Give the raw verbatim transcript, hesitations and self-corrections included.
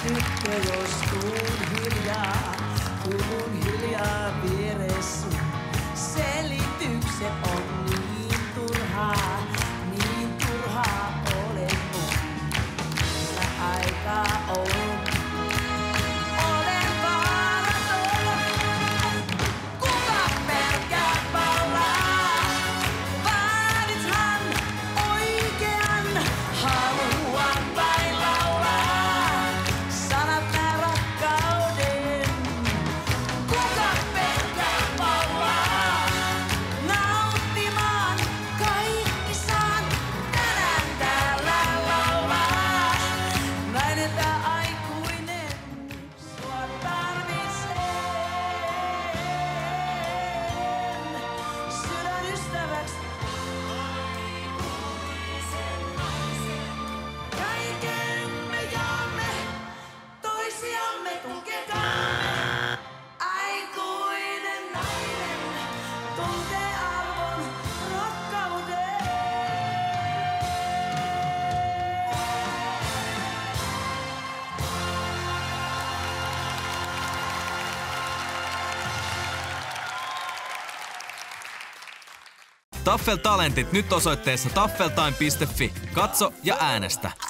tyttö, jos tuun hiljaa, tuun hiljaa vieressä. Selitykset on niin turhaa, niin turhaa olen mun. Kyllä aikaa on. Olen vaaraton. Kuka pelkää palaa? Vaadithan oikean. Haluan vain laulaa sanat nää rakkauden. Kuka pelkää palaa? Nauttimaan kaikki saan. Tänään täällä laulaa. Näin että aikuinen sua tarvitsee. Sydänystäväks kaiken me jaamme, toisiamme tukekaamme. Aikuinen nainen tuntee arvon rakkauden. Taffel-talentit nyt osoitteessa taffeltime piste fi. Katso ja äänestä.